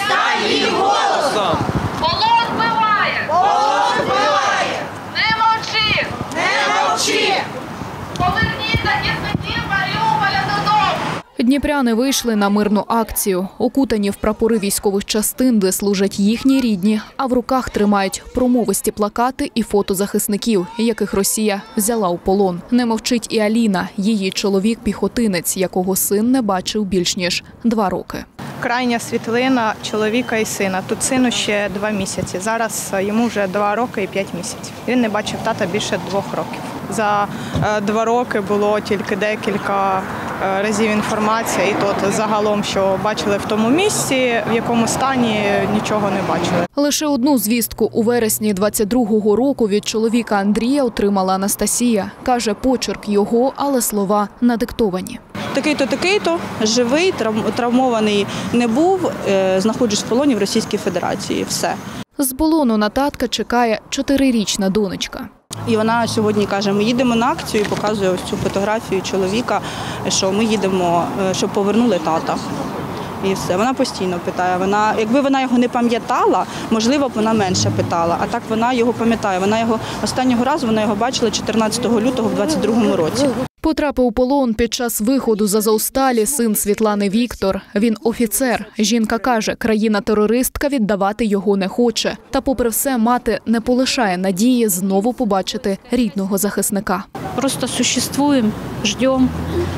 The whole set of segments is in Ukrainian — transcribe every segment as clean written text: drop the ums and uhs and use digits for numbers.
стань їх голосом! Полон вбиває! Полон вбиває! Не мовчи! Не мовчи! Поверніть захисників Маріуполя додому! Дніпряни вийшли на мирну акцію, окутані в прапори військових частин, де служать їхні рідні, а в руках тримають промовисті плакати і фото захисників, яких Росія взяла у полон. Не мовчить і Аліна, її чоловік-піхотинець, якого син не бачив більш ніж 2 роки. Крайня світлина чоловіка і сина. Тут сину ще 2 місяці. Зараз йому вже 2 роки і 5 місяців. Він не бачив тата більше 2 років. За 2 роки було тільки декілька разів інформація, і то загалом, що бачили в тому місці, в якому стані, нічого не бачили. Лише одну звістку у вересні 22-го року від чоловіка Андрія отримала Анастасія. Каже, почерк його, але слова надиктовані. Такий-то, живий, травмований не був, знаходжусь в полоні в Російській Федерації. Все. З полону на татка чекає 4-річна донечка. І вона сьогодні каже, ми їдемо на акцію і показує ось цю фотографію чоловіка, що ми їдемо, щоб повернули тата. І все. Вона постійно питає. Якби вона його не пам'ятала, можливо б вона менше питала. А так вона його пам'ятає. Останнього разу вона його бачила 14 лютого в 22-му році. Потрапив у полон під час виходу з Азовсталі син Світлани Віктор. Він офіцер. Жінка каже, країна-терористка віддавати його не хоче. Та попри все, мати не полишає надії знову побачити рідного захисника. Просто существуем, ждем.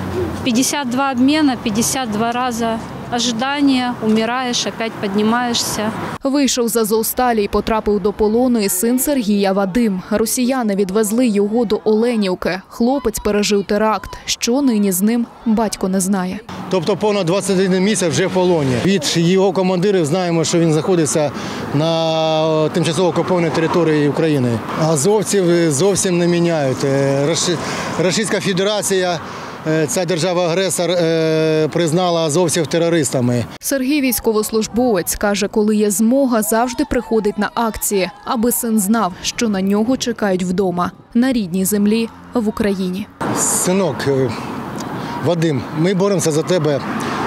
52 обмена, 52 раза ожидания, умираешь, опять поднимаешься. Вийшов з Азовсталі і потрапив до полону і син Сергія Вадим. Росіяни відвезли його до Оленівки. Хлопець пережив теракт. Що нині з ним, батько не знає. Тобто понад 21 місяць вже в полоні. Від його командирів знаємо, що він знаходиться на тимчасово окупованій території України. Азовців зовсім не міняють. Російська Федерація, ця держава-агресор, признала азовців терористами. Сергій військовослужбовець каже, коли є змога, завжди приходить на акції, аби син знав, що на нього чекають вдома, на рідній землі в Україні. Синок, Вадим, ми боремося за тебе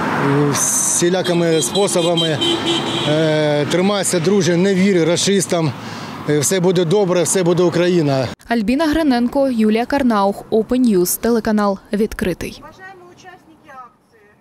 всілякими способами. Тримайся, друже, не вір рашистам. Все буде добре, все буде Україна. Альбіна Гриненко, Юлія Карнаух, Open News, телеканал «Відкритий».